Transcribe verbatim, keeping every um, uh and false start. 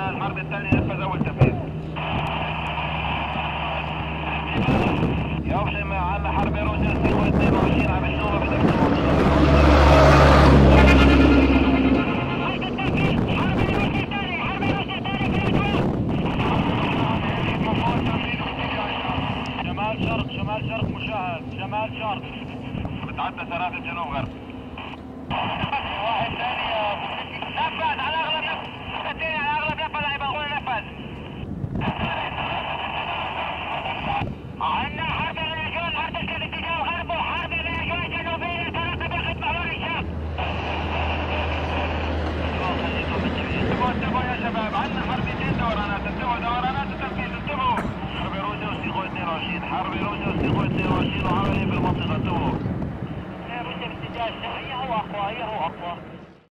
الحرب الثانية نفذ أول تنفيذ. يوشم عنا حرب روسيا ستة واثنين وعشرين عم الشورى بدأت شمال شرق شمال شرق مشاهد شمال شرق بتعدى سراب الجنوب غرب. واحد ثاني نفذ على اغلب نفذ الثاني على اغلب نفذ هيبقى اخونا نفذ. عندنا حرب الرجال حرب الكذب اتجاه غرب وحرب الرجال جنوبية ترقب ياخد محور الشام. انتبهوا انتبهوا يا شباب عندنا حربتين دورانات انتبهوا دورانات التنفيذ انتبهوا. حرب روسيا وستيغو اثنين وعشرين حرب روسيا وستيغو اثنين وعشرين وعملية بالمنطقة انتبهوا. روسيا باتجاه الشرقية هو اقوى هي هو اقوى.